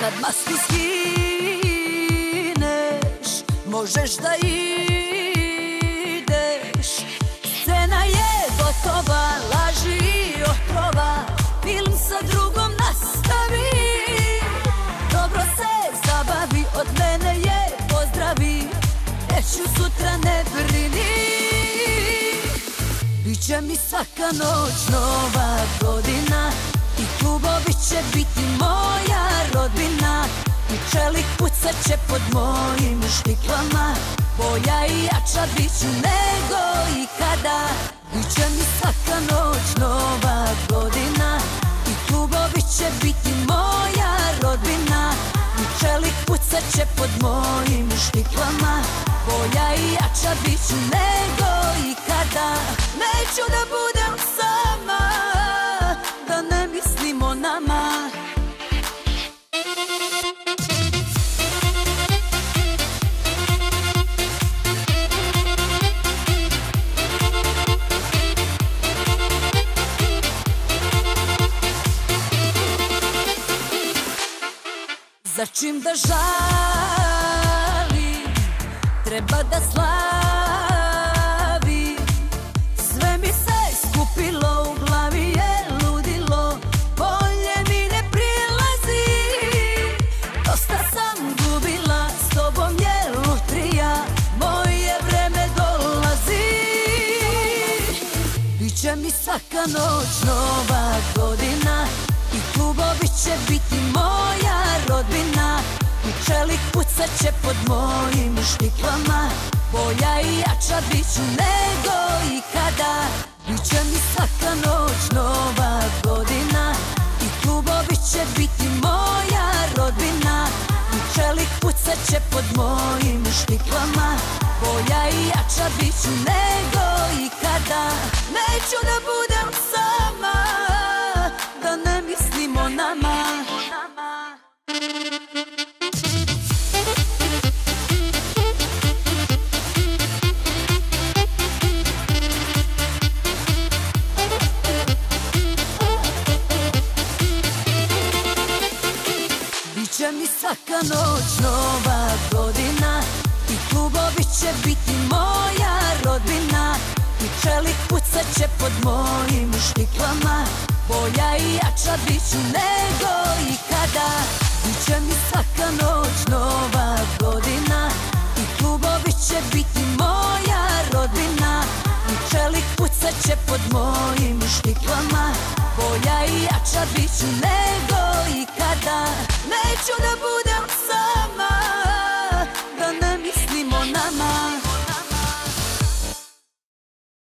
Kad masku skineš, možeš da ideš. Scena je gotova, laži i otrova, film sa drugom nastavi. Dobro se zabavi, od mene je pozdravi, neću sutra ne brini. Biće mi svaka noć nova godina i klubovi će biti moja rodbina. I čelik pucat će pod mojim štiklama, bolja i jača biću nego ikada. Biće mi svaka noć nova godina i klubovi će biti moja rodbina. I čelik pucat će pod mojim štiklama, bolja i jača biću nego ikada. Neću da budem sama, da ne mislim o nama. Za čim da žalim, treba da slavim. Sve mi se skupilo, u glavi je ludilo, bolje mi ne prilazi. Dosta sam gubila, s tobom je lutrija, moje vreme dolazi. Biće mi svaka noć nova godina i klubovi će biti moja rodbina. I čelik pucat će pod mojim štiklama, bolja i jača biću nego ikada. Biće mi svaka noć nova godina i klubovi će biti moja rodbina. I čelik pucat će pod mojim štiklama, bolja i jača biću nego ikada. Neću da budem sama, da ne mislim o nama. Biće mi svaka noć nova godina i klubovi će biti moja rodbina. I čelik pucat će pod mojim štiklama, bolja i jača biću nego ikada. Biće mi svaka noć nova godina i klubovi će biti moja rodbina. I čelik pucat će pod mojim štiklama, bolja i jača biću nego